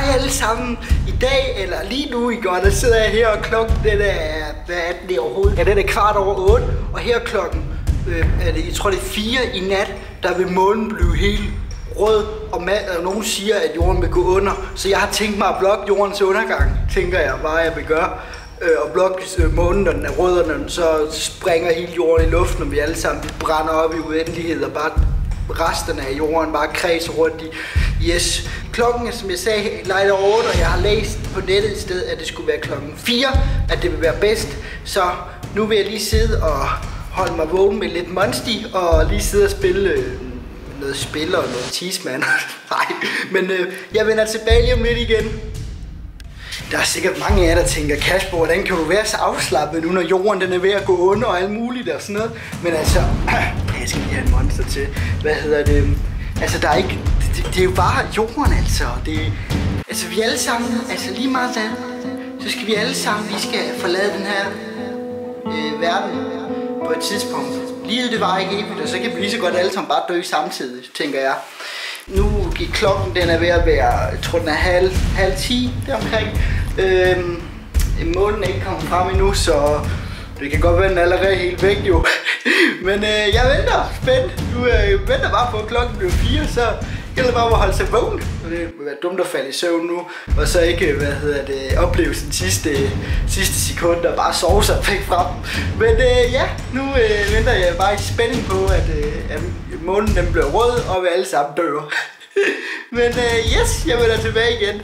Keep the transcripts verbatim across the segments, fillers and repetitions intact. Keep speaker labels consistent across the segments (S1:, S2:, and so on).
S1: Hej alle sammen. I dag, eller lige nu i går, der sidder jeg her, og klokken den er, hvad er den overhovedet? Ja, den er kvart over otte, og her klokken, øh, er det, jeg tror det er fire i nat, der vil månen blive helt rød, og, og nogen siger, at jorden vil gå under. Så jeg har tænkt mig at blokke jordens undergang, tænker jeg bare, jeg vil gøre. Øh, og blokke øh, månen, når den er rød, og når den så springer hele jorden i luften, og vi alle sammen brænder op i uendelighed, og bare resterne af jorden bare kredser rundt i. Yes. Klokken er, som jeg sagde, lejt over otte, og jeg har læst på nettet i stedet, at det skulle være klokken fire, at det vil være bedst. Så nu vil jeg lige sidde og holde mig vågen med lidt Monsti, og lige sidde og spille øh, noget spil og noget Cheeseman. Nej, men øh, jeg vender tilbage lige om lidt igen. Der er sikkert mange af jer, der tænker, Kasper, hvordan kan du være så afslappet nu, når jorden den er ved at gå under og alt muligt og sådan noget. Men altså, jeg skal lige have en monster til. Hvad hedder det? Altså, der er ikke... Det, det er jo bare jorden, altså. Det, altså, vi alle sammen... Altså, lige meget da, så skal vi alle sammen... Vi skal forlade den her øh, verden på et tidspunkt. Livet, det var ikke evigt, og så kan vi lige så godt alle sammen bare dø samtidig, tænker jeg. Nu gik klokken, den er ved at være, jeg tror den er halv, halv ti deromkring. Øhm, månen er ikke kommet frem endnu, så det kan godt være, den er allerede helt væk jo. Men øh, jeg venter spændt. Du øh, venter bare på, at klokken bliver fire, så gælder bare at holde sig vågen. Det vil være dumt at falde i søvn nu, og så ikke, hvad hedder det, opleve den sidste, sidste sekund og bare sove sig væk fra dem. Men øh, ja, nu øh, venter jeg bare i spænding på, at, øh, at månen den bliver rød, og vi alle sammen dør. Men øh, yes, jeg vender tilbage igen.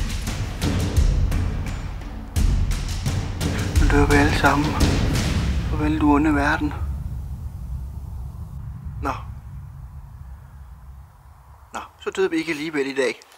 S1: Nu dør vi alle sammen. Farvel, du onde verden. Nå. Nå, så døde vi ikke alligevel i dag.